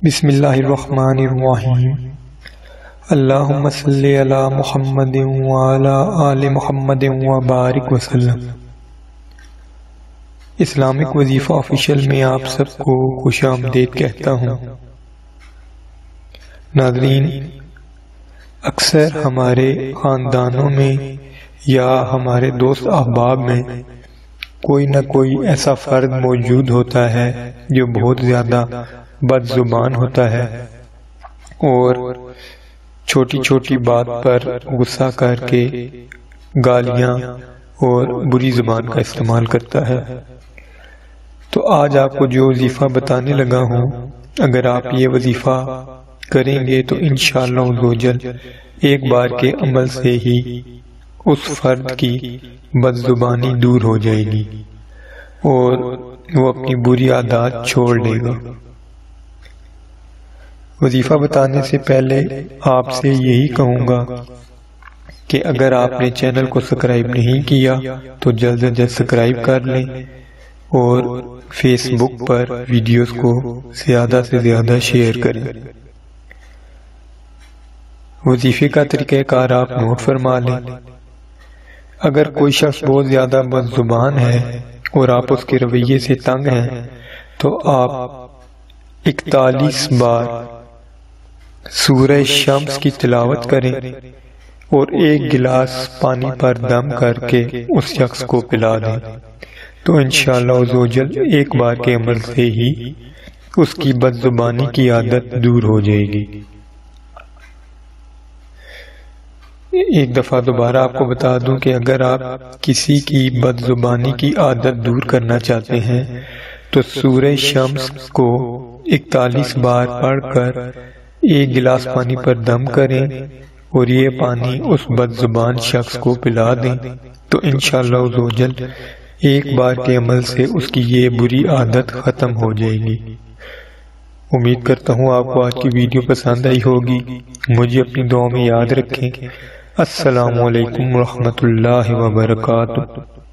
بسم اللہ الرحمن الرحیم اللہم صلی علی محمد وعلی آل محمد وبارک وسلم۔ اسلامک وظیفہ آفیشیل میں آپ سب کو خوش آمدید کہتا ہوں۔ ناظرین، اکثر ہمارے خاندانوں میں یا ہمارے دوست احباب میں کوئی نہ کوئی ایسا فرد موجود ہوتا ہے جو بہت زیادہ بد زبان ہوتا ہے اور چھوٹی چھوٹی بات پر غصہ کر کے گالیاں اور بری زبان کا استعمال کرتا ہے۔ تو آج آپ کو جو وظیفہ بتانے لگا ہوں، اگر آپ یہ وظیفہ کریں گے تو انشاءاللہ عزوجل ایک بار کے عمل سے ہی اس فرد کی بد زبانی دور ہو جائے گی اور وہ اپنی بری عادات چھوڑ لے گا۔ وظیفہ بتانے سے پہلے آپ سے یہی کہوں گا کہ اگر آپ نے چینل کو سبسکرائب نہیں کیا تو جلد از جلد سبسکرائب کر لیں اور فیس بک پر ویڈیوز کو زیادہ سے زیادہ شیئر کریں۔ وظیفے کا طریقہ کار آپ نوٹ فرما لیں۔ اگر کوئی شخص بہت زیادہ بد زبان ہے اور آپ اس کے رویے سے تنگ ہیں تو آپ 41 بار سورہ شمس کی تلاوت کریں اور ایک گلاس پانی پر دم کر کے اس شخص کو پلا دیں، تو انشاءاللہ عزوجل ایک بار کے عمل سے ہی اس کی بد زبانی کی عادت دور ہو جائے گی۔ ایک دفعہ دوبارہ آپ کو بتا دوں کہ اگر آپ کسی کی بد زبانی کی عادت دور کرنا چاہتے ہیں تو سورہ شمس کو 41 بار پڑھ کر ایک گلاس پانی پر دم کریں اور یہ پانی اس بد زبان شخص کو پلا دیں، تو انشاءاللہ عزوجل ایک بار کے عمل سے اس کی یہ بری عادت ختم ہو جائے گی۔ امید کرتا ہوں آپ کو آج کی ویڈیو پسند آئی ہوگی۔ مجھے اپنی دعاؤں میں یاد رکھیں۔ السلام علیکم ورحمۃ اللہ وبرکاتہ۔